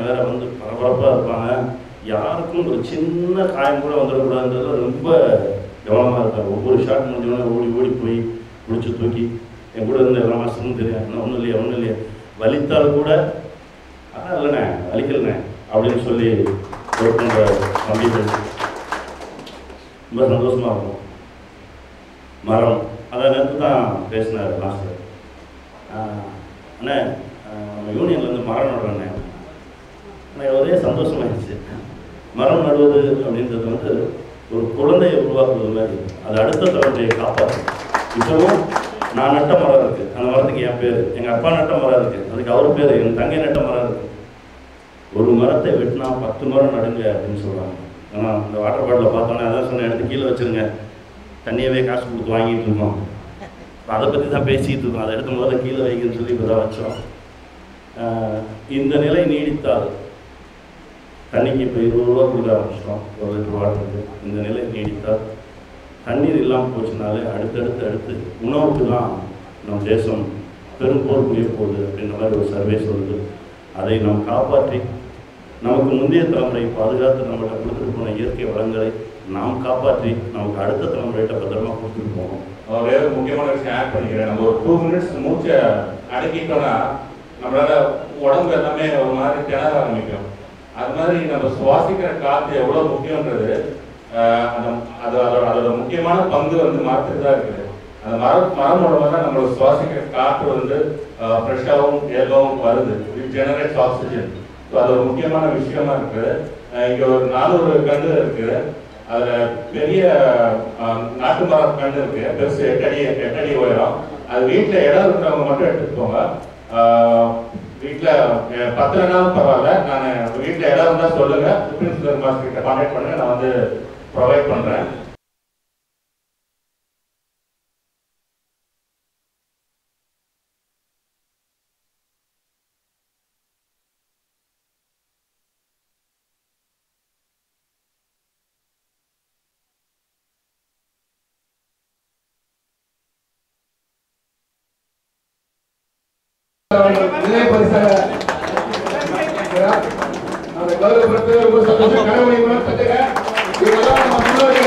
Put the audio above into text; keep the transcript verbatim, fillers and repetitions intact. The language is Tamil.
வேற வந்து பரபரப்பாக இருப்பாங்க. யாருக்கும் ஒரு சின்ன காயம் கூட வந்துடக்கூடாதுன்றது ரொம்ப கவனமாக இருப்பாங்க. ஒவ்வொரு ஷாட் முடிஞ்சோடனே ஓடி ஓடி போய் பிடிச்சி தூக்கி என் கூட இருந்த எல்லா மாஸ்டரும் தெரியும், இன்னும் ஒன்றும் இல்லையா ஒன்றும் இல்லையா வலித்தால் கூட ஆனால் இல்லைண்ணே வலிக்கலண்ணே அப்படின்னு சொல்லி ஒர்க் பண்ணுற தம்பிகள் ரொம்ப சந்தோஷமாக இருக்கும். மரம் அதை நேரத்து தான் பேசினார் மாஸ்டர். அண்ணே நம்ம யூனியன்லேருந்து மரம் நடுறேண்ணே. எனக்கு ஒரே சந்தோஷமாகிடுச்சு. மரம் நடுவது அப்படின்றது வந்து ஒரு குழந்தையை உருவாக்குவது மாதிரி, அது அடுத்த தலைமுறையை காப்பாற்று. இப்போவும் நான் நட்ட மரம் இருக்குது, அந்த மரத்துக்கு என் பேர், எங்கள் அப்பா நட்ட மரம் இருக்குது, அதுக்கு அவர் பேர், என் தங்கை நட்ட மரம் இருக்குது. ஒரு மரத்தை வெட்டினா பத்து மரம் நடுங்க அப்படின்னு சொல்கிறாங்க. ஆனால் இந்த வாட்டர் பாட்டில் பார்த்தோன்னே அதான் சொன்ன எடுத்து கீழே வச்சுருங்க, தண்ணியவே காசு கொடுத்து வாங்கிட்டு இருக்கோம். இப்போ அதை பற்றி தான் பேசிகிட்டு இருக்கோம். அதை எடுத்து முதல்ல கீழே வைங்கன்னு சொல்லி இப்போ தான் வச்சோம். இந்த நிலை நீடித்தால் தண்ணிக்கு இப்போ இருபது ரூபா கொடுக்க ஆரம்பிச்சிட்டோம் ஒரு லிட்டர் வாட்டருக்கு. இந்த நிலை நீடித்தால் தண்ணீர் இல்லாமல் போச்சுனாலே அடுத்தடுத்து அடுத்து உணவுக்கு தான் நம் தேசம் பெரும் போர் புரிய போகுது அப்படின்ற மாதிரி ஒரு சர்வே சொல்லுது. அதை நாம் காப்பாற்றி நமக்கு முந்தைய தலைமுறை பாதுகாத்து நம்மகிட்ட கொடுத்துட்டு போன இயற்கை வளங்களை நாம் காப்பாற்றி நமக்கு அடுத்த தலைமுறையிட்ட பத்திரமா கொடுத்துட்டு போகணும். வேறு முக்கியமான விஷயம் ஆட் பண்ணிக்கிறேன். நம்ம ஒரு டூ மினிட்ஸ் மூச்சை அடக்கிட்டோம்னா நம்மளால உடம்பு எல்லாமே ஒரு மாதிரி திணற ஆரம்பிக்கும். அது மாதிரி நம்ம சுவாசிக்கிற காற்று எவ்வளோ முக்கியன்றது அந்த அது அதோட அதோட முக்கியமான பங்கு வந்து மரத்துக்கு தான் இருக்குது. அந்த மரம் மரம் மூலமாக தான் நம்மளோட சுவாசிக்கிற காற்று வந்து ஃப்ரெஷ்ஷாகவும் ஏகவும் வருது. It generates oxygen. ஸோ அது ஒரு முக்கியமான விஷயமா இருக்குது. இங்கே ஒரு நானூறு கன்று இருக்குது. அதில் பெரிய நாட்டு மரம் கன்று இருக்குது, பெருசு எட்டடி எட்டடி உயரம். அது வீட்டில் இடம் இருக்கிறவங்க மட்டும் எடுத்துட்டு போங்க. வீட்டில் பத்து நாளும் பரவாயில்ல, நான் வீட்டில் இடம் இருந்தால் சொல்லுங்கள், பிரின்சிபல் மாஸ்டர் கிட்ட கான்டாக்ட் பண்ணுங்க, நான் வந்து ப்ரொவைட் பண்ணுறேன். நிலை பரிசாக அந்த கௌரவப்படுத்த ரொம்ப சந்தோஷம். கனவு தட்டுங்க.